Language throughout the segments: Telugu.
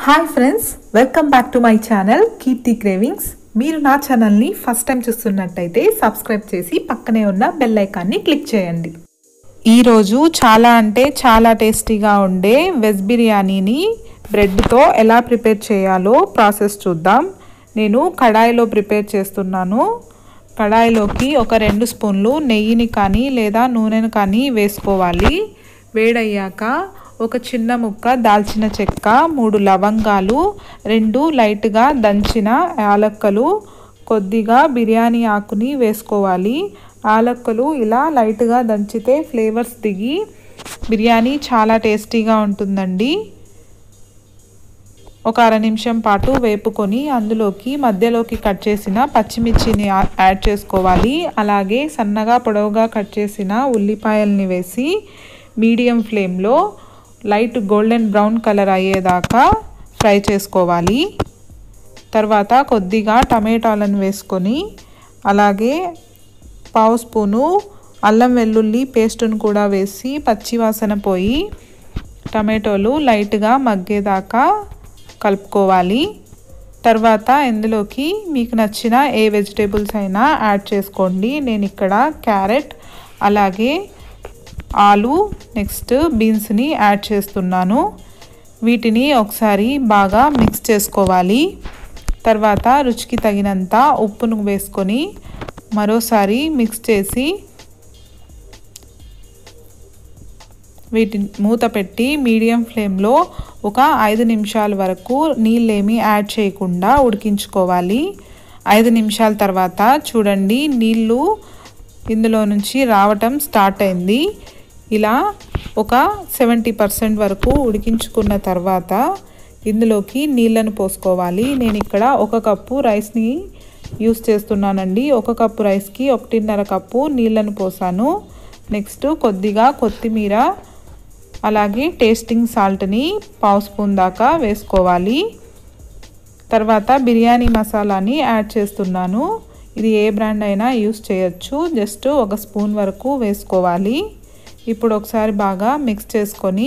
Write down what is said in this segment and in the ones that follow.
Hi friends, welcome back to my channel Keerthi cravings. మీరు నా ఛానల్ని ఫస్ట్ టైం చూస్తున్నట్టయితే సబ్స్క్రైబ్ చేసి పక్కనే ఉన్న బెల్ ఐకాన్ని క్లిక్ చేయండి. ఈరోజు చాలా టేస్టీగా ఉండే వెజ్ బిర్యానీని బ్రెడ్తో ఎలా ప్రిపేర్ చేయాలో ప్రాసెస్ చూద్దాం. నేను కడాయిలో ప్రిపేర్ చేస్తున్నాను. కడాయిలోకి ఒక 2 స్పూన్లు నెయ్యిని కానీ లేదా నూనెను కానీ వేసుకోవాలి. వేడయ్యాక ఒక చిన్న ముక్క దాల్చిన చెక్క, 3 లవంగాలు, 2 లైట్గా దంచిన యాలక్కలు, కొద్దిగా బిర్యానీ ఆకుని వేసుకోవాలి. యాలక్కలు ఇలా లైట్గా దంచితే ఫ్లేవర్స్ దిగి బిర్యానీ చాలా టేస్టీగా ఉంటుందండి. ఒక అర నిమిషం పాటు వేపుకొని అందులోకి మధ్యలోకి కట్ చేసిన పచ్చిమిర్చిని యాడ్ చేసుకోవాలి. అలాగే సన్నగా పొడవుగా కట్ చేసిన ఉల్లిపాయల్ని వేసి మీడియం ఫ్లేమ్లో లైట్ గోల్డెన్ బ్రౌన్ కలర్ అయ్యేదాకా ఫ్రై చేసుకోవాలి. తర్వాత కొద్దిగా టమాటాలను వేసుకొని అలాగే పావు స్పూను అల్లం వెల్లుల్లి పేస్టును కూడా వేసి పచ్చివాసన పోయి టమాటోలు లైట్గా మగ్గేదాకా కలుపుకోవాలి. తర్వాత ఇందులోకి మీకు నచ్చిన ఏ వెజిటేబుల్స్ అయినా యాడ్ చేసుకోండి. నేను ఇక్కడ క్యారెట్, అలాగే ఆలు, నెక్స్ట్ బీన్స్ని యాడ్ చేస్తున్నాను. వీటిని ఒకసారి బాగా మిక్స్ చేసుకోవాలి. తర్వాత రుచికి తగినంత ఉప్పును వేసుకొని మరోసారి మిక్స్ చేసి వీటిని మూత పెట్టి మీడియం ఫ్లేమ్లో ఒక 5 నిమిషాల వరకు నీళ్ళేమీ యాడ్ చేయకుండా ఉడికించుకోవాలి. 5 నిమిషాల తర్వాత చూడండి, నీళ్ళు ఇందులో నుంచి రావటం స్టార్ట్ అయింది. ఇలా ఒక 70% వరకు ఉడికించుకున్న తర్వాత ఇందులోకి నీళ్ళను పోసుకోవాలి. నేను ఇక్కడ 1 కప్పు రైస్ని యూస్ చేస్తున్నానండి. 1 కప్పు రైస్కి 1.5 కప్పు నీళ్ళను పోసాను. నెక్స్ట్ కొద్దిగా కొత్తిమీర, అలాగే టేస్టింగ్ సాల్ట్ని పావు స్పూన్ దాకా వేసుకోవాలి. తర్వాత బిర్యానీ మసాలాని యాడ్ చేస్తున్నాను. ఇది ఏ బ్రాండ్ అయినా యూస్ చేయొచ్చు. జస్ట్ 1 స్పూన్ వరకు వేసుకోవాలి. ఇప్పుడు ఒకసారి బాగా మిక్స్ చేసుకొని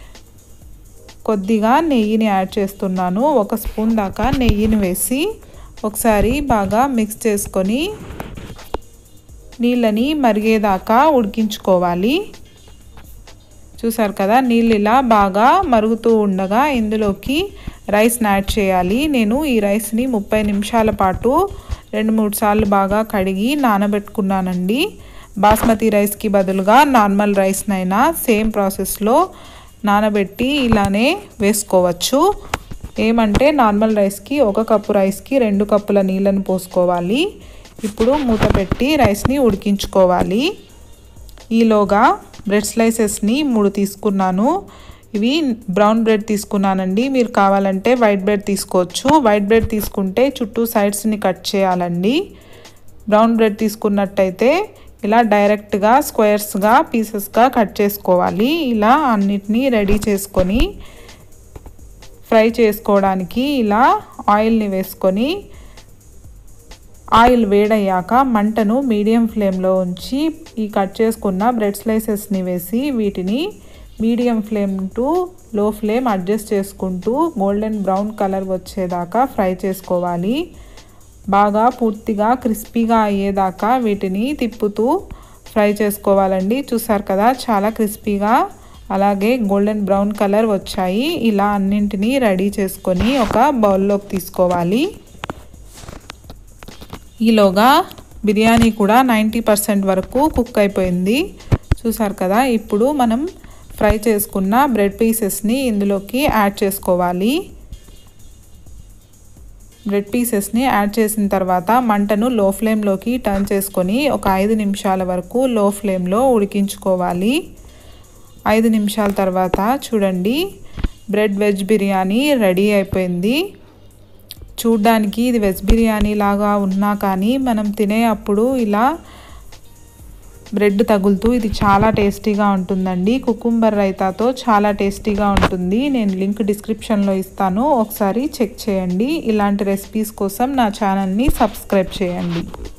కొద్దిగా నెయ్యిని యాడ్ చేస్తున్నాను. 1 స్పూన్ దాకా నెయ్యిని వేసి ఒకసారి బాగా మిక్స్ చేసుకొని నీళ్ళని మరిగేదాకా ఉడికించుకోవాలి. చూసారు కదా, నీళ్ళు ఇలా బాగా మరుగుతూ ఉండగా ఇందులోకి రైస్ని యాడ్ చేయాలి. నేను ఈ రైస్ని 30 నిమిషాల పాటు 2-3 సార్లు బాగా కడిగి నానబెట్టుకున్నానండి. బాస్మతి రైస్కి బదులుగా నార్మల్ రైస్నైనా సేమ్ ప్రాసెస్లో నానబెట్టి ఇలానే వేసుకోవచ్చు. ఏమంటే నార్మల్ రైస్కి 1 కప్పు రైస్కి 2 కప్పుల నీళ్ళను పోసుకోవాలి. ఇప్పుడు మూత పెట్టి రైస్ని ఉడికించుకోవాలి. ఈలోగా బ్రెడ్ స్లైసెస్ని 3 తీసుకున్నాను. ఇవి బ్రౌన్ బ్రెడ్ తీసుకున్నానండి. మీరు కావాలంటే వైట్ బ్రెడ్ తీసుకోవచ్చు. వైట్ బ్రెడ్ తీసుకుంటే చుట్టూ సైడ్స్ని కట్ చేయాలండి. బ్రౌన్ బ్రెడ్ తీసుకున్నట్టయితే ఇలా డైరెక్ట్గా స్క్వేర్స్గా పీసెస్గా కట్ చేసుకోవాలి. ఇలా అన్నిటినీ రెడీ చేసుకొని ఫ్రై చేసుకోవడానికి ఇలా ఆయిల్ని వేసుకొని ఆయిల్ వేడయ్యాక మంటను మీడియం ఫ్లేమ్లో ఉంచి ఈ కట్ చేసుకున్న బ్రెడ్ స్లైసెస్ని వేసి వీటిని medium flame to low flame adjust చేసుకుంటూ గోల్డెన్ బ్రౌన్ కలర్ వచ్చేదాకా ఫ్రై చేసుకోవాలి. బాగా పూర్తిగా క్రిస్పీగా అయ్యేదాకా వీటిని తిప్పుతూ ఫ్రై చేసుకోవాలండి. చూసారు కదా, చాలా క్రిస్పీగా అలాగే గోల్డెన్ బ్రౌన్ కలర్ వచ్చాయి. ఇలా అన్నింటినీ రెడీ చేసుకొని ఒక బౌల్లోకి తీసుకోవాలి. ఈలోగా బిర్యానీ కూడా 90% వరకు కుక్ అయిపోయింది. చూసారు కదా, ఇప్పుడు మనం ఫ్రై చేసుకున్న బ్రెడ్ పీసెస్ని ఇందులోకి యాడ్ చేసుకోవాలి. బ్రెడ్ పీసెస్ని యాడ్ చేసిన తర్వాత మంటను లో ఫ్లేమ్లోకి టర్న్ చేసుకొని ఒక 5 నిమిషాల వరకు లో ఫ్లేమ్లో ఉడికించుకోవాలి. 5 నిమిషాల తర్వాత చూడండి, బ్రెడ్ వెజ్ బిర్యానీ రెడీ అయిపోయింది. చూడ్డానికి ఇది వెజ్ బిర్యానీ లాగా ఉన్నా కానీ మనం తినే అప్పుడు ఇలా బ్రెడ్ తగులుతూ ఇది చాలా టేస్టీగా ఉంటుందండి. కుకుంబర్ రైతాతో చాలా టేస్టీగా ఉంటుంది. నేను లింక్ డిస్క్రిప్షన్లో ఇస్తాను, ఒకసారి చెక్ చేయండి. ఇలాంటి రెసిపీస్ కోసం నా ఛానల్ని సబ్స్క్రైబ్ చేయండి.